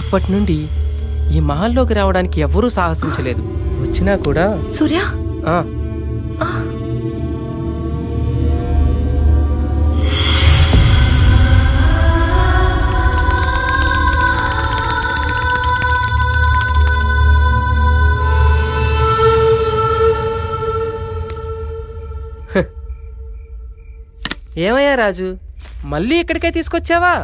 అప్పటి నుండి ఈ మహల్లోకి రావడానికి ఎవరూ సాహసించలేదు. వచ్చినా కూడా సూర్య ఏమయ్యా రాజు, మళ్ళీ ఇక్కడికే తీసుకొచ్చావా?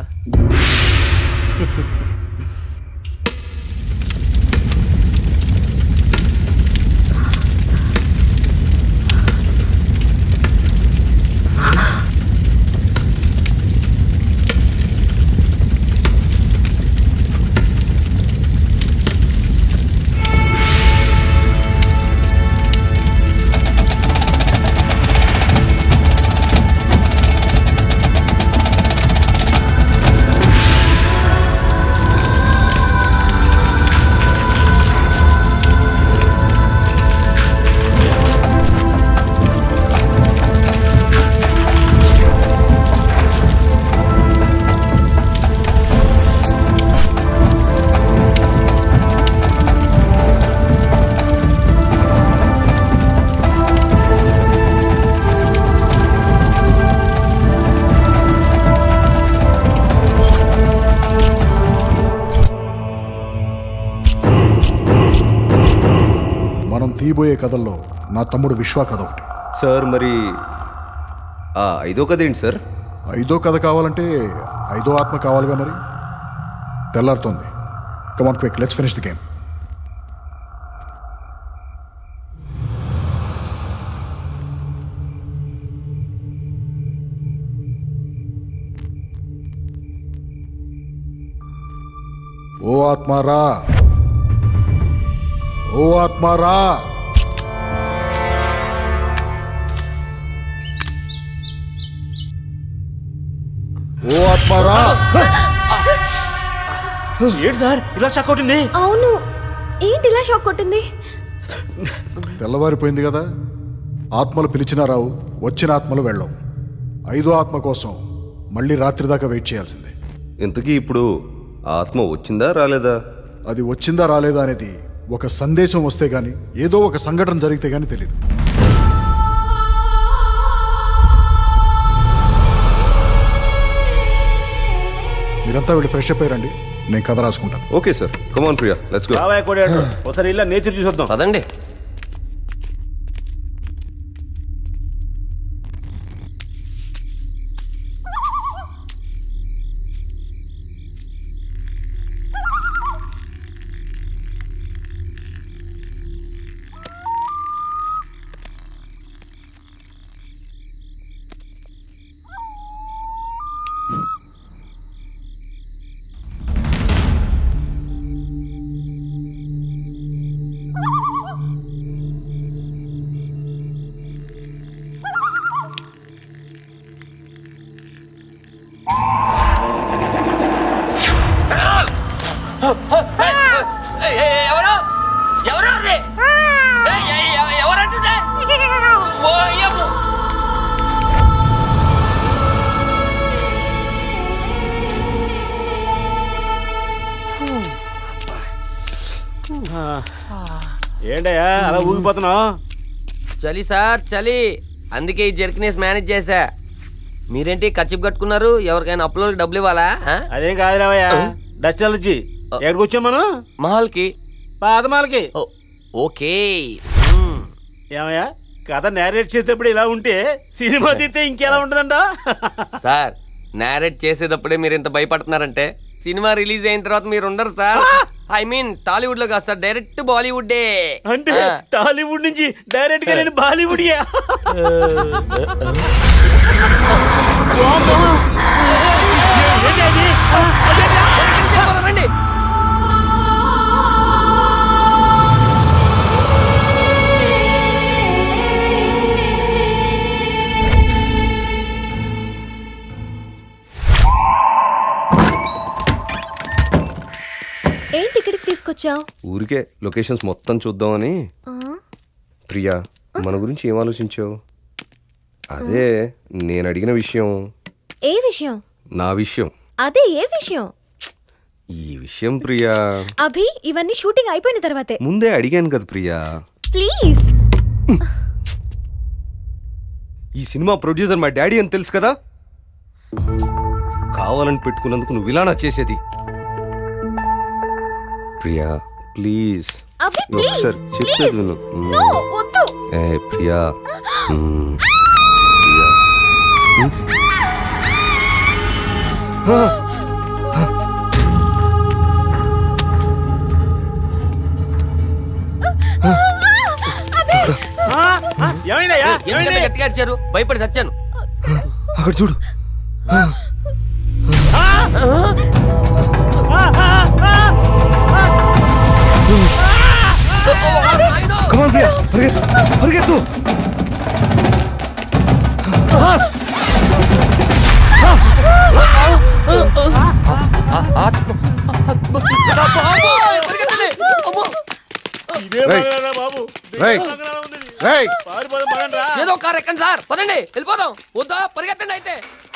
తీయబోయే కథల్లో నా తమ్ముడు విశ్వ కథ ఒకటి. సార్ మరి ఐదో కథ ఏంటి సార్? ఐదో కథ కావాలంటే ఐదో ఆత్మ కావాలిగా. మరి తెల్లారుతోంది. Come on quick, let's finish the game. ఓ ఆత్మారా, ఓ ఆత్మారా. ఓ ఆత్మారా. ఏంటి సార్ ఇలా షాక్ కొట్టింది? అవును, ఏంటి ఇలా షాక్ కొట్టింది? తెల్లవారిపోయింది కదా, ఆత్మలు పిలిచినా రావు, వచ్చిన ఆత్మలు వెళ్ళవు. ఐదో ఆత్మ కోసం మళ్ళీ రాత్రి దాకా వెయిట్ చేయాల్సిందే. ఇంతకీ ఇప్పుడు ఆత్మ వచ్చిందా రాలేదా? అది వచ్చిందా రాలేదా అనేది ఒక సందేశం వస్తే గానీ, ఏదో ఒక సంఘటన జరిగితే గానీ తెలియదు. మీరంతా వెళ్ళి ఫ్రెష్ అప్ అయ్యారండి, నేను కథ రాసుకుంటాను. Okay sir, come on Priya, let's go. ఒకసారి ఇలా నేచర్ చూసొద్దాం పదండి. ఏంటయ్యా అలా ఊగిపోతున్నావు? చలి సార్, చలి. అందుకే ఈ జర్కినేస్ మేనేజ్ చేశా. మీరేంటి కచ్చిప్ కట్టుకున్నారు? ఎవరికైనా అప్లోడ్ డబ్బులు ఇవ్వాలా? అదేం కాదు రావయ్యా, డస్ట్ అలర్జీ. ఎక్కడికి వచ్చాం మనం? మహల్కి. పాత మహల్కి. ఓకే. ఏమయ్యా కథ నేరేట్ చేసేటప్పుడు ఇలా ఉంటే సినిమా తీస్తే ఇంకెలా ఉంటుందంట? సార్, నేరేట్ చేసేటప్పుడే మీరు ఇంత భయపడుతున్నారంటే సినిమా రిలీజ్ అయిన తర్వాత మీరు ఉండరు సార్. ఐ మీన్ టాలీవుడ్ లో కాదు సార్, డైరెక్ట్ బాలీవుడ్. అంటే టాలీవుడ్ నుంచి డైరెక్ట్ గా నేను బాలీవుడ్. రండి. ఏంటి ఇక్కడికి తీసుకొచ్చావు? ఊరికే లొకేషన్స్ మొత్తం చూద్దామని. ప్రియా, మన గురించి ఏం ఆలోచించావు? అదే నేను అడిగిన విషయం. ఏ విషయం? నా విషయం. అదే ఏ విషయం? ఈ విషయం ప్రియా అభి ఇవన్నీ షూటింగ్ అయిపోయిన తర్వాతే. ముందే అడిగాను కదా ప్రియా. ప్లీజ్. ఈ సినిమా ప్రొడ్యూసర్ మా డాడీ అని తెలుసు కదా, కావాలని పెట్టుకున్నందుకు నువ్వు ఇలానా చేసేది? Priya please Abhi please. ఒకసారి చెప్పేది విను. నో వద్దు. ఏ ప్రియా ప్రియా ఏమైందయ్యా? ఎందుకంటే గట్టిగా అరిచారు? భయపడి చచ్చాను. అక్కడ చూడు. Come on, Priya. పరిగెత్తు. Fast. ఇదే బంగారా బాబు. రేయ్ పారిపోదాం, పదండ్రా. ఏదో కారు ఎక్కండి సార్, పదండి వెళ్ళిపోదాం. వద్దా పరిగెత్తండి అయితే.